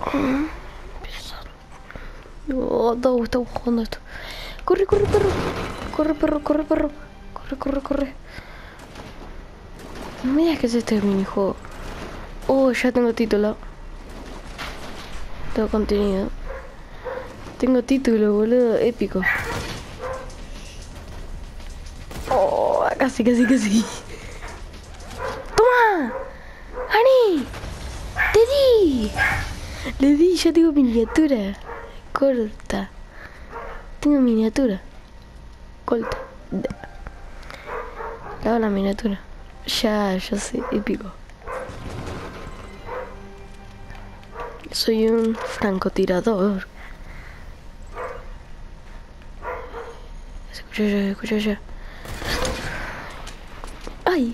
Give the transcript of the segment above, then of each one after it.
Oh, no, estamos jugando esto. Corre, corre, perro. Corre, perro, corre, perro. Corre, corre, corre. No me digas que es este minijuego. Oh, ya tengo título. Tengo contenido. Tengo título, boludo. Épico. Oh, casi, casi, casi. ¡Toma! ¡Ani! ¡Te di! Le di, ya tengo miniatura. Corta. Tengo miniatura. Corta. Le hago la miniatura. Ya sé, épico. Soy un francotirador. Escucha ya, escucha ya. ¡Ay!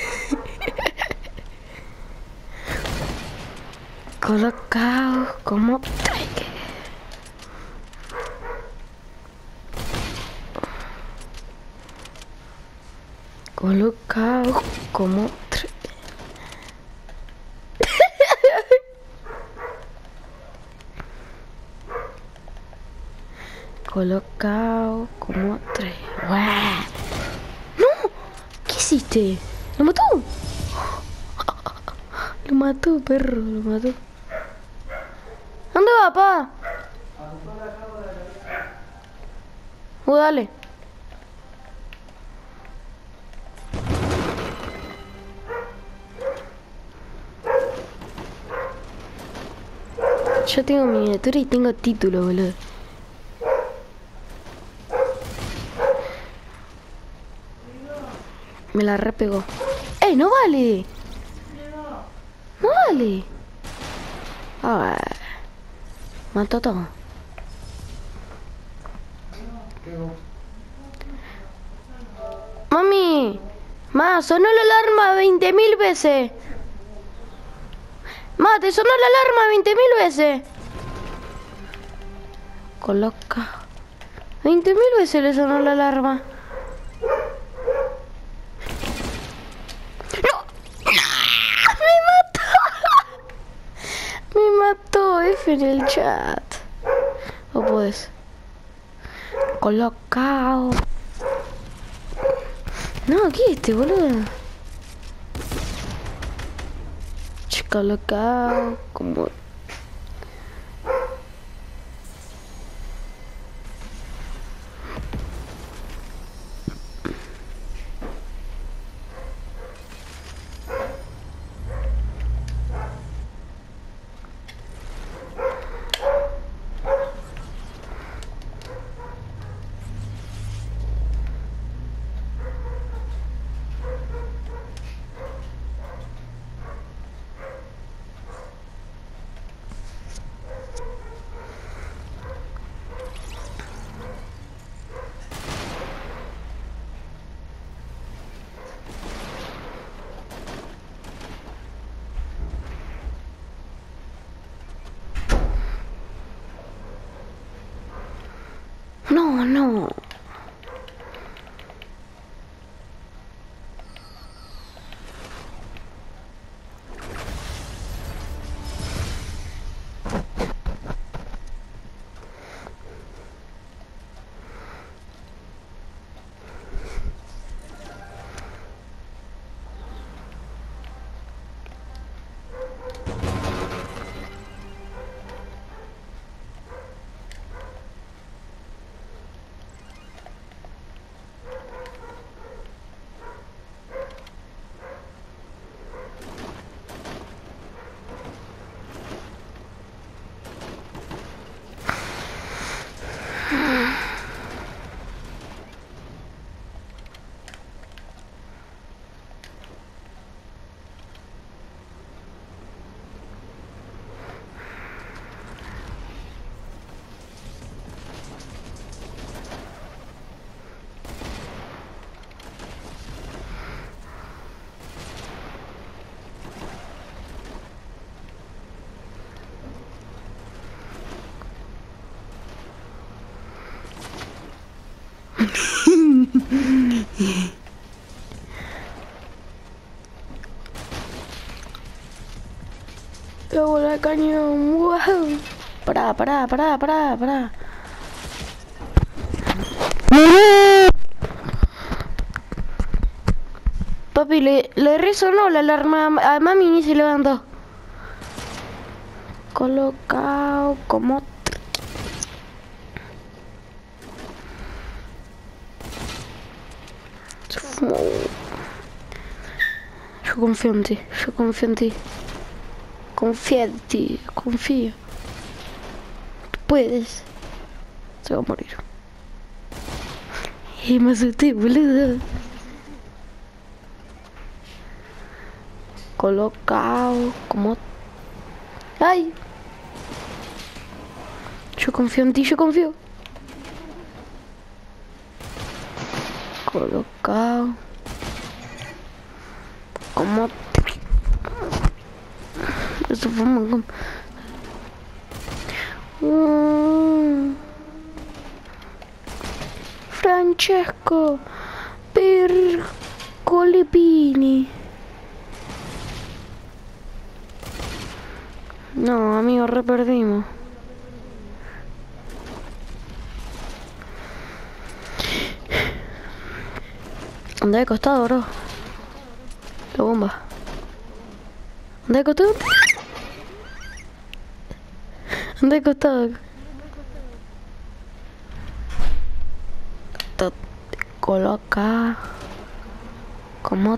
Colocado como traje. Colocado como traje. Colocado como traje. ¡Guau! ¡No! ¿Qué hiciste? ¿Lo mató? Lo mató, perro, lo mató. ¿Dónde va, papá? Dale. Yo tengo miniatura y tengo título, boludo. Me la repegó. ¡Ey, no vale! ¡No vale! Ah, mató todo. Mami, sonó la alarma 20.000 veces. Te sonó la alarma 20.000 veces. Coloca. 20.000 veces le sonó la alarma. ¡No! ¡Me mató! Me mató F en el chat. No puedes. Colocado. No, ¿qué es este, boludo? Colocado como... No, no. Pará. Papi, le resonó la alarma a mami y se levantó. Colocado como... Yo confío en ti, confío. Tú puedes. Se va a morir. Y me asusté, boludo. Colocado como... ¡Ay! Yo confío en ti, Colocado como... Eso fue muy... Francesco Percolipini. No, amigo, re perdimos. Anda de costado, bro. La bomba. Anda de costado. Anda de costado. Coloca como...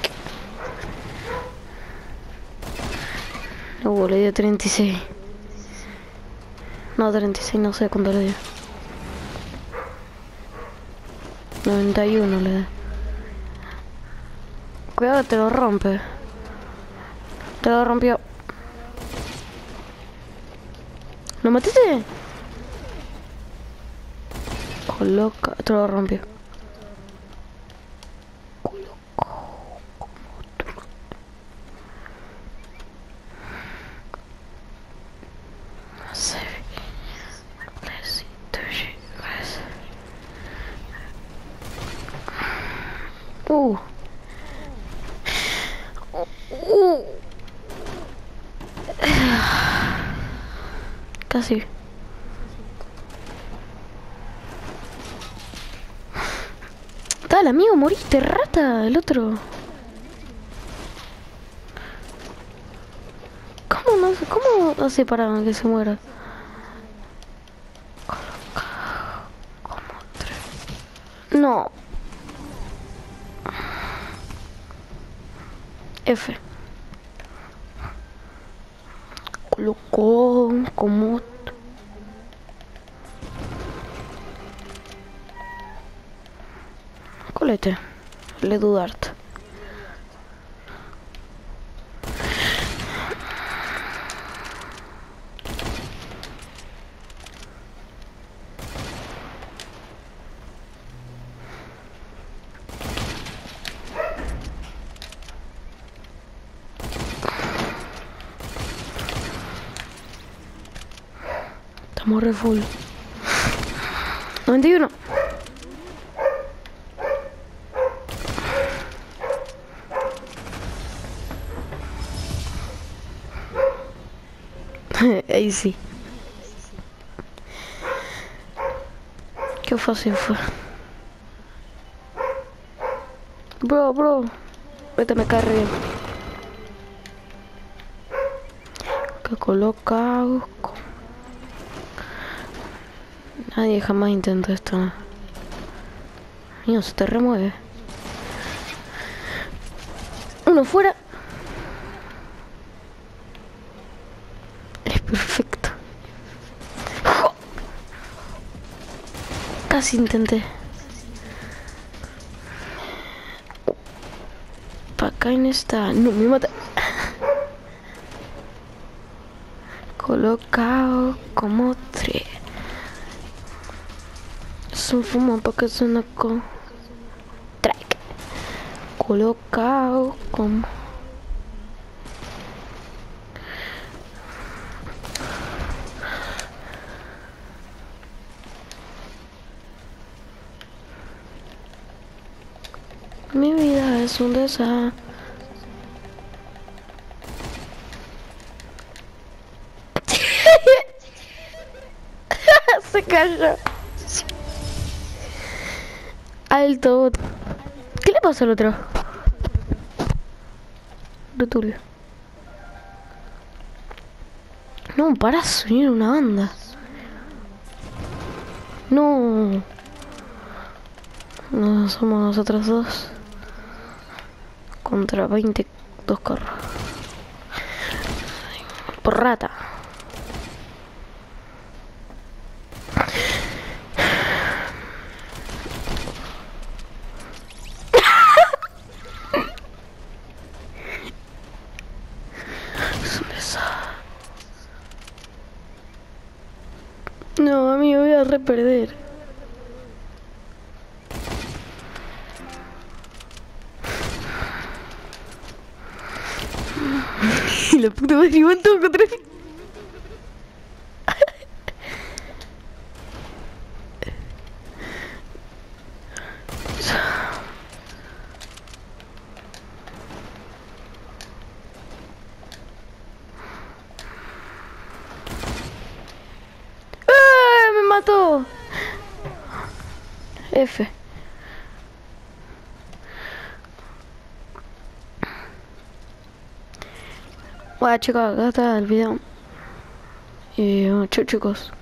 No, le dio 36. No, 36, no sé cuánto le dio. 91 le da. Cuidado que te lo rompe. Te lo rompió. ¿Lo mataste? Coloca, te lo rompió. Casi. Dale, amigo, moriste, rata, el otro. ¿Cómo hace para que se muera? No. F. Colocó como... Colete. Le dudarte. Estamos re full. 91. Ahí sí. Qué fácil fue. Bro. Vete, me cae re bien. Que coloca... Nadie jamás intentó esto. Mío, se te remueve. Uno fuera. Es perfecto. Casi intenté. Pa' acá en esta... No, me mata. Colocado como 3. Es un fumo para que suena con... Track. Colocado como... Mi vida es un desastre. cayó. Alto. ¿Qué le pasó al otro? Lo turbio. No, para subir una banda. No. No somos nosotros dos. Contra 22 carros. Por rata. No, amigo, voy a perder. La puta madre, igual todo contra mí. Me mató. F. Bueno, chicos, acá está el video. Y bueno, chau chicos.